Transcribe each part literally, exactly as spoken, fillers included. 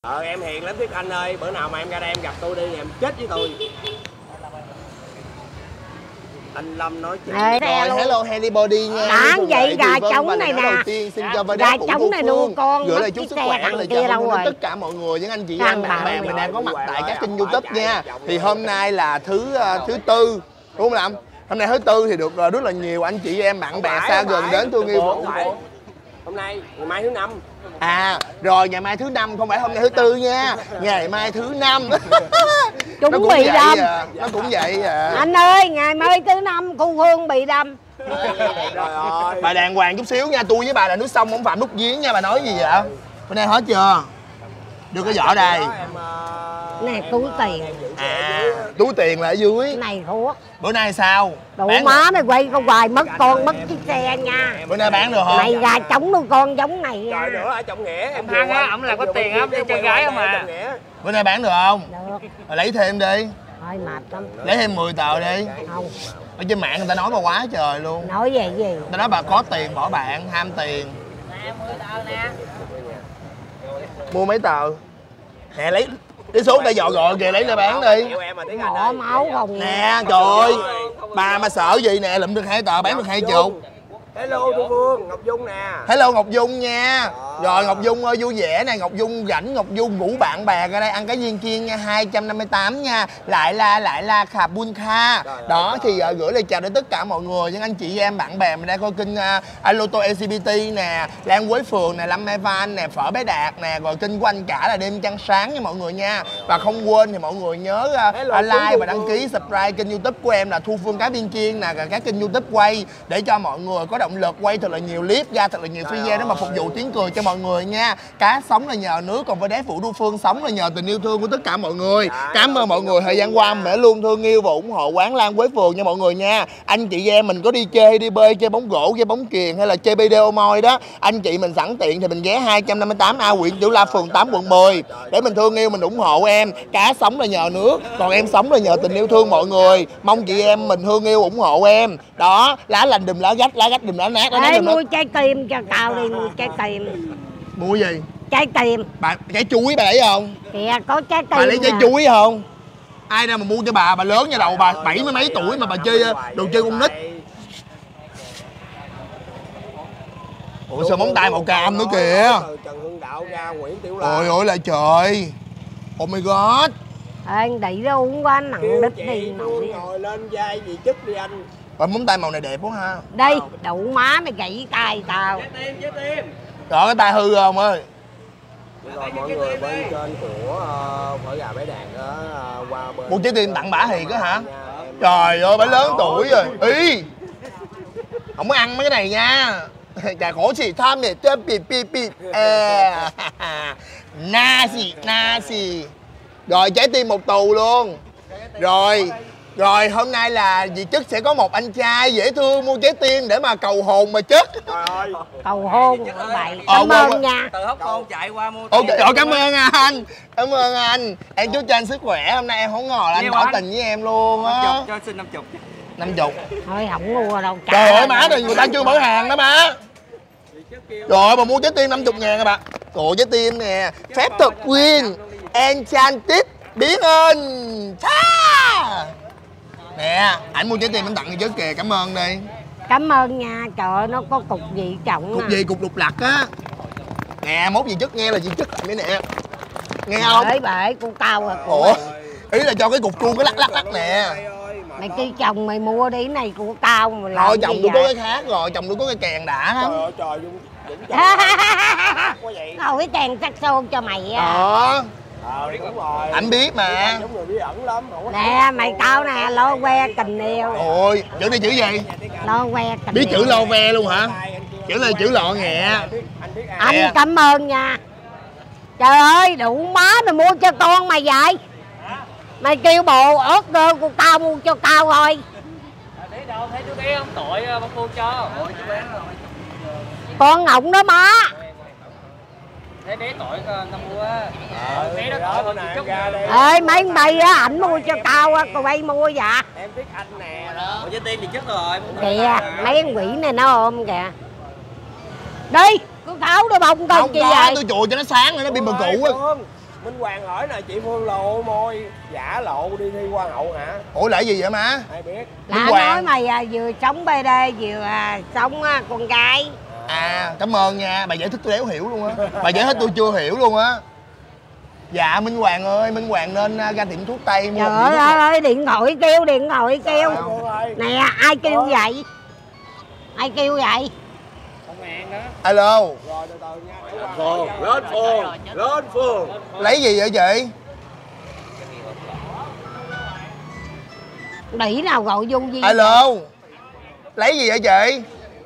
Ờ em hiền lắm Tuyết Anh ơi, bữa nào mà em ra đây em gặp tôi đi em chết với tôi. Anh Lâm nói chuyện. Rồi, hello Helibody nha. Đáng vậy gà trống này nè. Đầu tiên xin cho gà trống này nuôi con. Gửi lời chúc sức khỏe lời chào mừng đến tất cả mọi người, những anh chị em bạn bè mình đang có mặt tại các kênh YouTube nha. Thì hôm nay là thứ thứ tư, đúng không Lâm? Hôm nay thứ tư thì được rất là nhiều anh chị em bạn bè xa gần đến thương yêu và ủng hộ. Hôm nay ngày mai thứ năm. À rồi ngày mai thứ năm, không phải hôm nay thứ tư nha. Ngày mai thứ năm. Chúng nó cũng bị vậy đâm à. Nó cũng vậy à. Anh ơi, ngày mai thứ năm cô Hương bị đâm. Bà đàng hoàng chút xíu nha, tôi với bà là nước sông không phạm nước giếng nha. Bà nói gì vậy? Bữa nay hết chưa? Đưa cái vỏ đây. Này túi tiền. À, túi tiền là ở dưới. Này thuốc. Bữa nay sao? Đủ má mày quay con hoài mất con mất chiếc xe nha. Bữa nay bán được không? Mày gà trống nuôi con giống này nha. Trời nữa ở Trọng Nghĩa em Thằng á, ổng là có tiền lắm, đi chơi gái không à. Bữa nay bán được không? Được. Rồi lấy thêm đi. Thôi mệt lắm. Lấy thêm mười tờ đi. Không. Ở trên mạng người ta nói bà quá trời luôn. Nói về gì? Người ta nói bà có tiền bỏ bạn, ham tiền. Nè, mười tờ nè. Mua mấy tờ? Nè lấy lấy số tay dò gọi kìa, lấy ra bán đi. Bỏ máu không nè. Trời ơi, bà mà sợ gì nè, lụm được hai tờ bán được hai chục. Hello Thu Phương, Ngọc Dung nè. Hello Ngọc Dung nha. Rồi Ngọc Dung ơi vui vẻ này, Ngọc Dung rảnh, Ngọc Dung ngủ bạn bè ra đây ăn cái viên chiên nha, hai trăm năm mươi tám nha. Lại la lại la khà bun kha. Đó thì uh, gửi lời chào đến tất cả mọi người, những anh chị em bạn bè mình đang coi kênh uh, Aloto lờ giê bê tê nè, Lan Quế Phường nè, Lâm Mai Van nè, Phở Bé Đạt nè, rồi kênh của anh cả là Đêm Trăng Sáng nha mọi người nha. Và không quên thì mọi người nhớ uh, Hello, like và đăng ký subscribe kênh YouTube của em là Thu Phương Cá Viên Chiên nè, và các kênh YouTube quay để cho mọi người có động lực quay thật là nhiều clip ra thật là nhiều video để mà phục vụ tiếng cười cho mọi người nha. Cá sống là nhờ nước, còn với đá Vũ Đu Phương sống là nhờ tình yêu thương của tất cả mọi người. Cảm ơn mọi người thời gian qua mẹ luôn thương yêu và ủng hộ quán Lan Quế Phường nha mọi người nha. Anh chị em mình có đi chơi, đi bơi, chơi bóng gỗ, chơi bóng chuyền hay là chơi video môi đó, anh chị mình sẵn tiện thì mình ghé hai trăm năm mươi tám A Nguyễn Tiểu La phường tám quận mười để mình thương yêu mình ủng hộ em. Cá sống là nhờ nước, còn em sống là nhờ tình yêu thương mọi người. Mong chị em mình thương yêu ủng hộ em. Đó, lá lành đùm lá gách, lá gách đùm lá nát, lá nát đùm lá. Mua trái tim cho tao đi, mua trái tim. Mua gì? Trái tim. Bà trái chuối bà lấy không? Kìa có trái tim. Bà lấy trái chuối không? Ai ra mà mua cho bà, bà lớn nha đầu bà bảy mươi mấy tuổi mà bà chơi đồ chơi con nít. Ủa sao móng tay màu cam nữa kìa. Trần Hưng Đạo ra Nguyễn Tiểu La. Ôi ôi là trời. Oh my god. Anh đẩy ra uống quá nặng đít đi. Ngồi lên vai gì chức đi anh. Bà móng tay màu này đẹp quá ha. Đây, đậu má mày gãy tay tao. Trái tim, trái tim. Rồi cái tay hư không ơi. Rồi mọi người bên kênh của uh, Phở Gà Bé Đạt đó uh, qua bên. Mua trái tim tặng bả Hiền á hả? Trời ơi bả lớn tuổi rồi. Ý. Không có ăn mấy cái này nha. Chả khổ chị tham để cho pi pi pi. Na xì, na xì. Rồi trái tim một tù luôn. Rồi. Rồi hôm nay là dì Chức sẽ có một anh trai dễ thương mua trái tim để mà cầu hồn mà Chức. Trời ơi. Cầu hôn vậy. Cảm ờ, ơn nha. Từ Hóc Môn chạy qua mua. Ok, rồi cảm ơn anh. Cảm ơn anh. Em chúc cho anh sức khỏe. Hôm nay em không ngờ là anh tỏ tình với em luôn á. Cho xin năm chục. năm chục. Thôi không mua đâu. Trời ơi má ơi, người ta chưa mở hàng đó má. Trời ơi, bà mua trái tim năm mươi ngàn à bà. Trời trái tim nè. Phép thuật Queen Enchanted biến ơn. Nè, ảnh mua trái tim anh tặng cho Chức kìa, cảm ơn đi. Cảm ơn nha, trời ơi, nó có cục gì trọng. Cục gì? Cục lục lặt á. Nè, mốt gì Chức nghe là gì Chức làm cái nè. Nghe không? Bể bể của tao à. Ủa? Ý là cho cái cục chuông cái lắc lắc lắc nè. Mày kêu chồng mày mua đi, cái này của tao mà làm. Thôi chồng tôi có cái khác rồi, chồng tôi có cái kèn đã lắm. Trời ơi trời Dung. Thôi cái kèn saxophone cho mày á. Ờ. Ờ đúng rồi. Anh biết mà. Giống người bí ẩn lắm. Nè mày tao nè, lo que tình yêu. Ôi, chữ này chữ gì? Lo que tình Biết yêu. chữ lo ve luôn hả? Chữ này chữ lọ nhẹ. Anh cảm ơn nha. Trời ơi, đủ má mày mua cho con mày vậy. Mày kêu bộ ớt cơ của tao mua cho tao thôi. Để đâu thấy chú bé không tội bác mua cho. Con ngọng đó má. Thế bé tội tao mua á. Ờ, bé đó tội hơn chút. Ê mấy con bay á, ảnh mua cho tao á, còn bay mua vậy. Em biết anh nè. Ủa trái tim thì chết rồi. Kìa, mấy con quỷ này nó ôm kìa. Đi, cứ tháo đôi bông coi Không chi có, vậy. tôi chùi cho nó sáng rồi nó bị mờ cụ á. Minh Hoàng hỏi là chị Phương lộ môi giả lộ đi thi hoa hậu hả? Ủa lại gì vậy má? Ai biết. Là nói mày à, vừa sống bê đê vừa à, sống à, con gái. À cảm ơn nha, bà giải thích tôi đéo hiểu luôn á. Bà giải thích tôi chưa hiểu luôn á. Dạ Minh Hoàng ơi, Minh Hoàng nên uh, ra tiệm thuốc tây mua. Trời ơi ơi, điện thoại kêu, điện thoại kêu. Nè, ai kêu Ủa? vậy? Ai kêu vậy? Công an đó. Alo. Rồi từ từ nha. Phường, lên phường, lên phường. Lấy gì vậy chị? Đĩ nào gọi vô gì? Alo. Lấy gì vậy chị?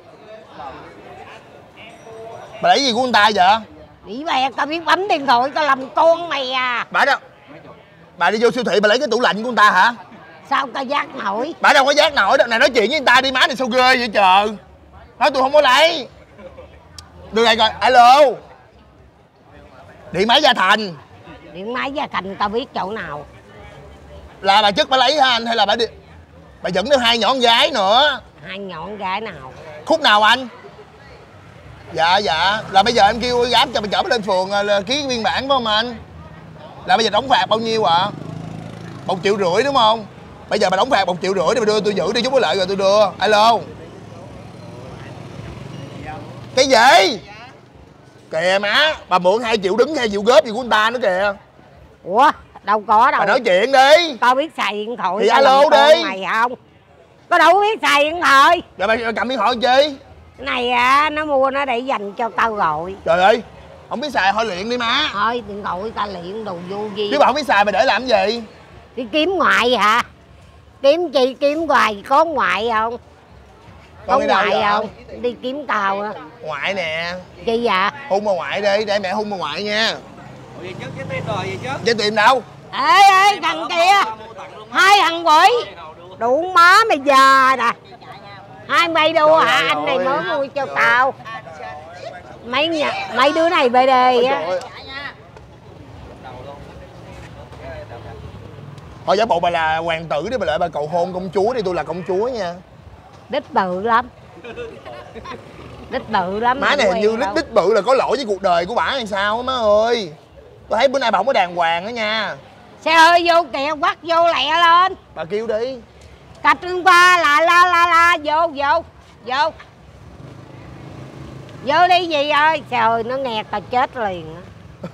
Bà lấy gì của người ta vậy? Đĩ bè, tao biết bấm điện thoại, tao làm con mày à. Bà đâu? Bà đi vô siêu thị bà lấy cái tủ lạnh của người ta hả? Sao tao giác nổi? Bà đâu có giác nổi đâu. Này nói chuyện với người ta đi má, này sao ghê vậy trời. Nói tôi không có lấy. Đưa đây coi. Alo. Điện máy Gia Thành. Điện máy Gia Thành tao biết chỗ nào. Là bà chức bà lấy hả anh hay là bà đi? Bà dẫn theo hai nhỏ con gái nữa. Hai nhọn gái nào? Khúc nào anh? Dạ dạ. Là bây giờ em kêu gáp cho bà chở bà lên phường là ký biên bản phải không anh? Là bây giờ đóng phạt bao nhiêu ạ? À? Một triệu rưỡi đúng không? Bây giờ bà đóng phạt một triệu rưỡi để bà đưa tôi giữ đi chút với lợi rồi tôi đưa. Alo. Cái gì? Kìa má, bà mượn hai triệu đứng hai triệu góp gì của người ta nữa kìa. Ủa, đâu có đâu. Bà nói chuyện đi. Tao biết xài điện thoại. Thì alo đi. Mày không? Có đâu biết xài điện thoại. Rồi bà cầm điện thoại chi? Cái này à, nó mua nó để dành cho tao gọi. Trời ơi, không biết xài thôi luyện đi má. Thôi điện thoại ta luyện đồ vô gì. Chứ bà không biết xài bà để làm gì? Đi kiếm ngoại hả? Kiếm chi kiếm hoài có ngoại không? Có ngoại không? Đi kiếm tàu á. Ngoại nè. Chi vậy? Hôn bà ngoại đi, để mẹ hôn bà ngoại nha. Ủa gì chứ, chứ tìm rồi gì chứ? Chứ tìm đâu? Ê ê thằng kia. Hai thằng quỷ. Đủ má mày già nè. Hai mày đua hả? Anh này mới mua cho tao. Mấy nhà, mấy đứa này bê đê á. Thôi giả bộ bà là hoàng tử đi, bà lại bà cầu hôn công chúa đi, tôi là công chúa nha. Đích bự lắm. Đích bự lắm. Má này hình như đích đích bự là có lỗi với cuộc đời của bả hay sao á má ơi. Tôi thấy bữa nay bà không có đàng hoàng đó nha. Xe ơi vô kìa, quắt vô lẹ lên. Bà kêu đi. Cạch qua la la la la vô vô vô. Vô đi gì ơi. Trời ơi nó nghe tao chết liền á.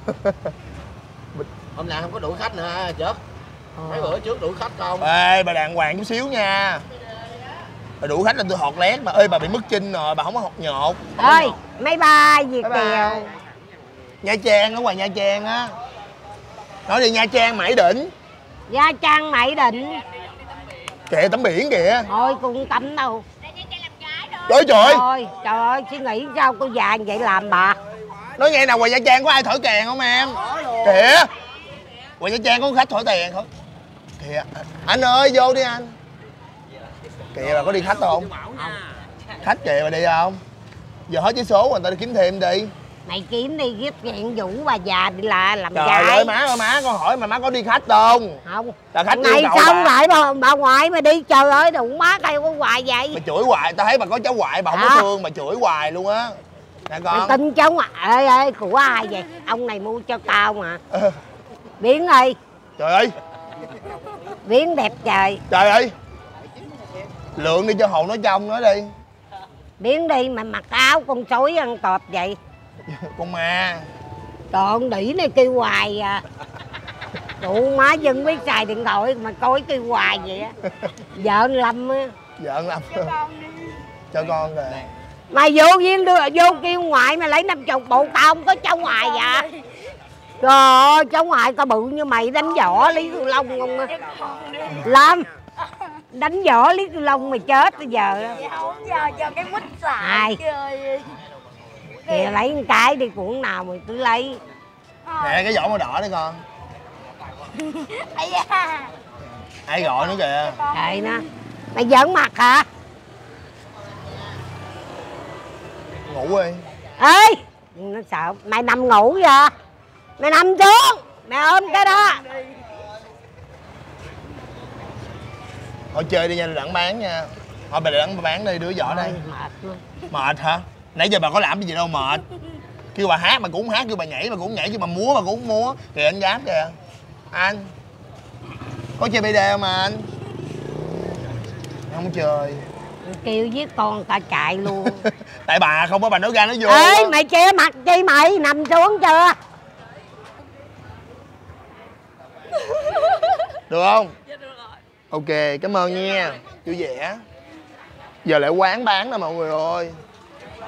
Hôm nay không có đủ khách nữa ha chết. Mấy bữa trước đủ khách không? Ê bà đàng hoàng chút xíu nha. Bà đủ khách là tôi họt lét mà. Ơi bà bị mất trinh rồi, bà không có họt nhột. Ơi mấy ba Việt Kiều. Nha Trang ở ngoài Nha Trang á. Nói đi Nha Trang Mãi Đỉnh. Nha Trang Mãi Định. Kìa tấm biển kìa. Thôi cô không tắm đâu. Trời trời. Trời, trời ơi suy nghĩ sao cô già vậy làm bà. Nói nghe nào ngoài Nha Trang có ai thổi kèn không em? Kìa. Ngoài Nha Trang có khách thổi kèn không? Kìa. Anh ơi vô đi anh. Kìa bà có đi khách không? Khách kìa bà đi không? Giờ hết với số người ta đi kiếm thêm đi. Mày kiếm đi ghép hẹn vũ bà già đi là làm trời gái. Trời ơi má ơi má con hỏi mà má có đi khách không? Không. Là khách này xong bà. lại bà, bà ngoại mà đi trời ơi đụng má cây có hoài vậy. Bà chửi hoài, tao thấy bà có cháu ngoại bà không à. có thương mà chửi hoài luôn á. Nè con. Mày tin cháu ngoại ơi ơi của ai vậy? Ông này mua cho tao mà. Ừ. Biến ơi. Trời ơi. Biến đẹp trời. Trời ơi. Lượng đi cho hồn nó trong nó đi. Biến đi mà mặc áo con sói ăn cọp vậy. Con ma. Còn đĩ này kêu hoài à. Đủ má dân biết xài điện thoại mà coi kêu hoài vậy á. Vợ anh Lâm á. Vợ anh Lâm. Cho con kìa. Mày vô viên đưa vô kêu ngoại mà lấy năm chục bộ tao không có cháu ngoại vậy. Trời ơi cháu ngoại tao bự như mày đánh võ Lý Cửu Long không á. Lâm đánh võ Lý Cửu Long mày chết bây giờ. Giờ cho cái quýt xài. Kìa lấy một cái đi cuộn nào mày cứ lấy. Nè cái vỏ màu đỏ đấy con. Ai gọi nữa kìa. Trời nó. Mày giỡn mặt hả? Ngủ đi. Ê nó sợ. Mày nằm ngủ vậy. Mày nằm xuống. Mày ôm cái đó. Thôi chơi đi nha, đặng bán nha. Thôi bà đặng bán đi, đứa vỏ đây. Mệt luôn. Mệt hả? Nãy giờ bà có làm cái gì đâu mệt. Kêu bà hát mà cũng không hát, kêu bà nhảy mà cũng không nhảy, kêu bà múa mà cũng không múa. Kìa anh Giáp kìa. Anh có chơi bê đê không mà anh? Không chơi. Kêu giết con ta chạy luôn. Tại bà không có, bà nói ra nó vô. Ê mày che mặt chi mày, nằm xuống chưa? Được không? Ok, cảm ơn nha. Vui vẻ. Giờ lại quán bán nè mọi người ơi.